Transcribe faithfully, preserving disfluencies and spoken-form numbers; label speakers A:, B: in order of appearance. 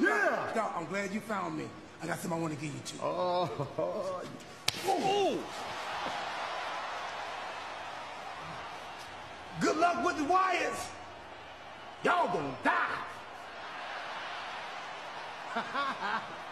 A: Yeah.
B: Stop. I'm glad you found me. I got something I want to give you to.
A: Oh.
B: Ooh. Good luck with the wires. Y'all gonna die.